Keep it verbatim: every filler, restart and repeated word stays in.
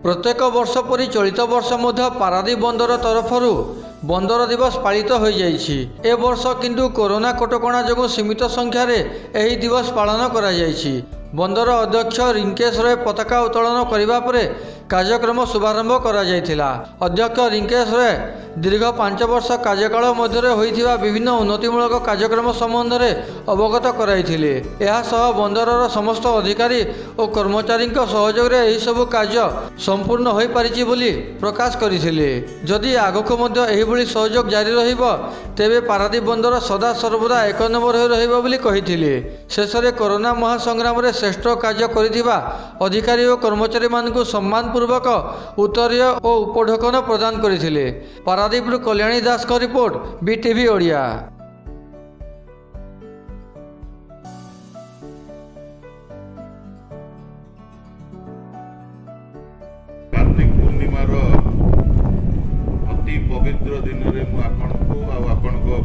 प्रत्येक वर्ष परि चलित वर्ष मध्य पारादीप बंदर तरफरु बंदर दिवस पालित हो जाइछि। ए वर्ष किंतु कोरोना कटकणा जोगु सीमित संख्यार एही दिवस पालन करा जाइछि। बंदर अध्यक्ष रिंकेश रॉय पताका उत्तोलन करबा परे कार्यक्रम शुभारंभ करा जाइथिला। अध्यक्ष रिंकेश रॉय दीर्घ पांच वर्ष कार्यकाल मध्य होइथिबा विभिन्न उन्नतिमूलक कार्यक्रम संबंध में अवगत कराइथिले। एहा सह बंदरर समस्त अधिकारी और कर्मचारी सहयोग एही सबु कार्य संपूर्ण होई पारिछि बोली प्रकाश करथिले। जदि आगको मध्य एही भली सहयोग जारी रहिबो तेबे पारादीप बंदर सदा सर्वदा एक नंबर होई रहिबो बोली कहिथिले। शेषरे कोरोना महासंग्राम रे श्रेष्ठ कार्य करिथिबा अधिकारी और कर्मचारी मानकु सम्मान पूर्वक उत्तरीय और उपढोकन प्रदान करथिले। पारादीप कल्याणी दास का रिपोर्ट बीटीवी ओडिया। कार्तिक पूर्णिमार अति पवित्र दिन रे मु आपनको आ आपनको